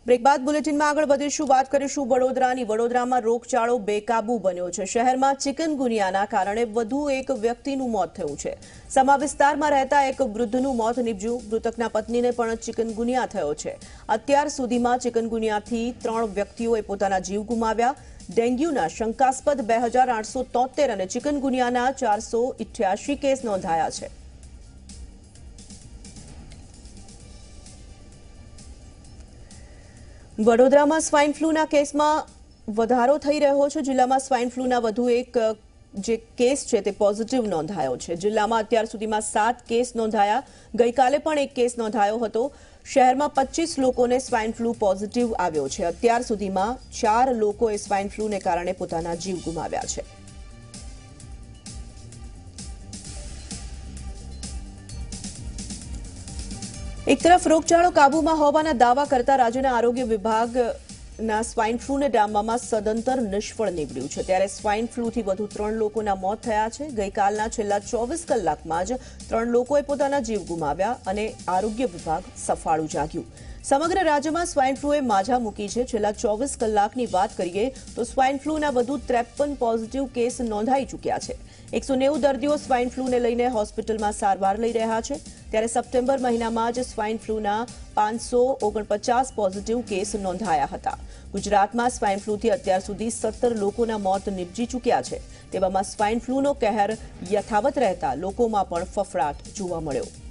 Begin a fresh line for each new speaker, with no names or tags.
Break બાદ બુલેટિનમાં આગળ વધીશું. વાત કરીશું વડોદરાની. વડોદરામાં રોગચાળો બેકાબુ બન્યો છે. શહેરમાં ચિકનગુનિયાના કારણે વધુ એક વ્યક્તિનું મોત થયું છે. સમા વિસ્તારમાં રહેતા એક વૃદ્ધનું મોત નીપજ્યું. મૃતકના પત્નીને પણ ચિકનગુનિયા થયો છે. અત્યાર સુધીમાં ચિકનગુનિયાથી 3 વ્યક્તિઓએ પોતાના જીવ ગુમાવ્યા. ડેન્ગ્યુના શંકાસ્પદ 2873 અને ચિકનગુનિયાના 488 કેસ નોંધાયા છે. વડોદરામાં સ્વાઇન ફ્લૂના કેસમાં વધારો થઈ રહ્યો છે. જિલ્લામાં સ્વાઇન ફ્લૂના વધુ એક જે કેસ છે તે પોઝિટિવ નોંધાયો છે. જિલ્લામાં અત્યાર સુધીમાં 7 કેસ નોંધાયા. ગઈકાલે પણ એક કેસ નોંધાયો હતો. શહેરમાં 25 લોકોને સ્વાઇન ફ્લૂ પોઝિટિવ આવ્યો છે. અત્યાર સુધીમાં 4 લોકોએ સ્વાઇન ફ્લૂને કારણે પોતાના જીવ ગુમાવ્યા છે. એક તરફ રોગચાળો કાબૂમાં હોવાના દાવા કરતા રાજ્યના આરોગ્ય વિભાગના સ્વાઇન ફ્લૂને ડામવામાં સદંતર નિષ્ફળ નીવડ્યું છે. ત્યારે સ્વાઇન ફ્લૂથી વધુ 3 લોકોના મોત થયા છે. ગઈકાલના છેલ્લા 24 કલાકમાં જ 3 લોકોએ પોતાના જીવ ગુમાવ્યા અને આરોગ્ય વિભાગ સફાળું જાગ્યું. સમગ્ર રાજ્યમાં સ્વાઇન ફ્લૂએ માઝા મૂકી છે. છેલ્લા 24 કલાકની વાત કરીએ તો સ્વાઇન ફ્લૂના વધુ 53 પોઝિટિવ કેસ નોંધાઈ ચૂક્યા છે. 190 દર્દીઓ સ્વાઇન ફ્લૂને લઈને હોસ્પિટલમાં સારવાર લઈ રહ્યા છે. ત્યારે સપ્ટેમ્બર મહિનામાં જ સ્વાઇન ફ્લૂના 549 પોઝિટિવ કેસ નોંધાયા હતા. ગુજરાતમાં સ્વાઇન ફ્લૂથી અત્યાર સુધી 17 લોકોના મોત નીપજી ચૂક્યા છે. તેવામાં સ્વાઇન ફ્લૂનો કહેર યથાવત રહેતા લોકોમાં પણ ફફડાટ જોવા મળ્યો.